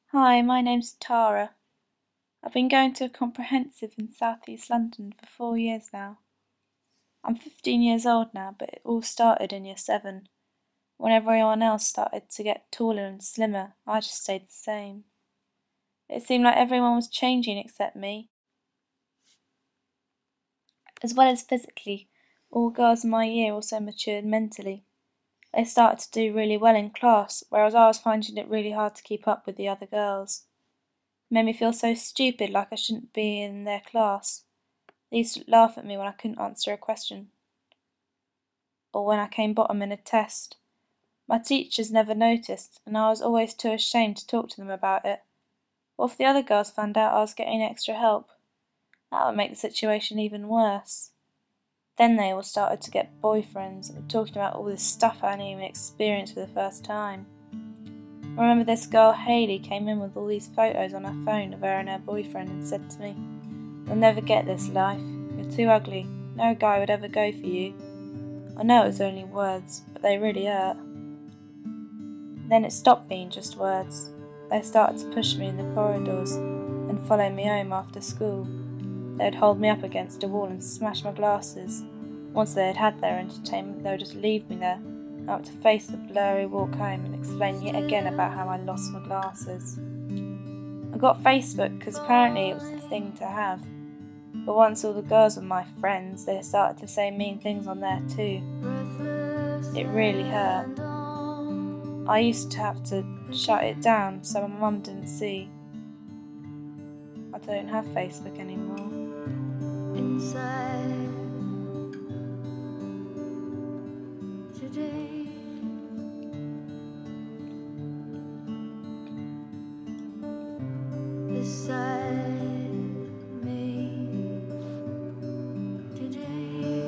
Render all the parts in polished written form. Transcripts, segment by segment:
Hi, my name's Tara. I've been going to a comprehensive in South East London for 4 years now. I'm 15 years old now, but it all started in year 7. When everyone else started to get taller and slimmer, I just stayed the same. It seemed like everyone was changing except me. As well as physically, all girls in my year also matured mentally. They started to do really well in class, whereas I was finding it really hard to keep up with the other girls. It made me feel so stupid, like I shouldn't be in their class. They used to laugh at me when I couldn't answer a question, or when I came bottom in a test. My teachers never noticed, and I was always too ashamed to talk to them about it. What if the other girls found out I was getting extra help? That would make the situation even worse. Then they all started to get boyfriends and were talking about all this stuff I hadn't even experienced for the first time. I remember this girl Hayley came in with all these photos on her phone of her and her boyfriend and said to me, "You'll never get this life. You're too ugly. No guy would ever go for you." I know it was only words, but they really hurt. Then it stopped being just words. They started to push me in the corridors and follow me home after school. They would hold me up against a wall and smash my glasses. Once they had had their entertainment, they would just leave me there. I had to face the blurry walk home and explain yet again about how I lost my glasses. I got Facebook because apparently it was the thing to have. But once all the girls were my friends, they started to say mean things on there too. It really hurt. I used to have to shut it down so my mum didn't see. I don't have Facebook anymore. Inside today, beside me today,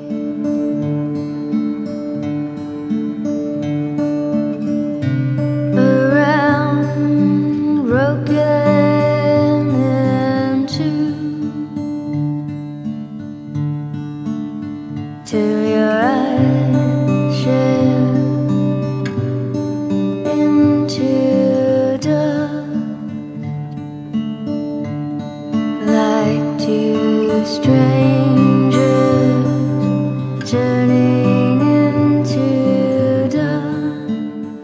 around broken into. Till your eyes share into dust, like two strangers turning into dust.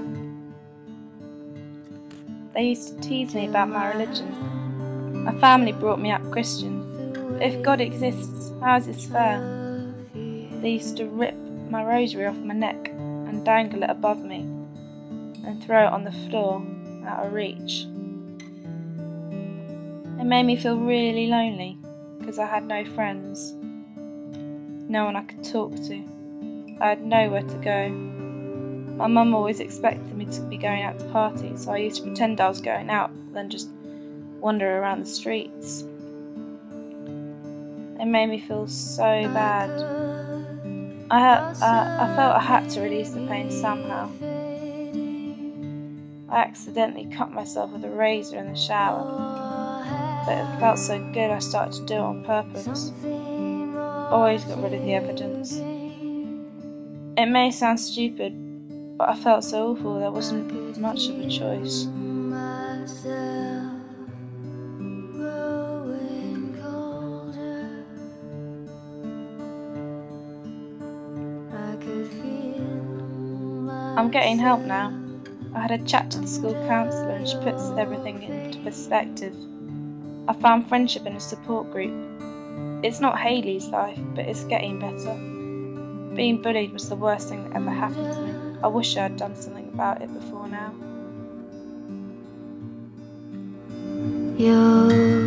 They used to tease me about my religion. My family brought me up Christian. But if God exists, how is this fair? They used to rip my rosary off my neck and dangle it above me and throw it on the floor out of reach. It made me feel really lonely because I had no friends, no one I could talk to. I had nowhere to go. My mum always expected me to be going out to parties, so I used to pretend I was going out, then just wander around the streets. It made me feel so bad. I felt I had to release the pain somehow. I accidentally cut myself with a razor in the shower, but it felt so good I started to do it on purpose. Always got rid of the evidence. It may sound stupid, but I felt so awful there wasn't much of a choice. I'm getting help now. I had a chat to the school counsellor and she puts everything into perspective. I found friendship in a support group. It's not Hayley's life, but it's getting better. Being bullied was the worst thing that ever happened to me. I wish I had done something about it before now.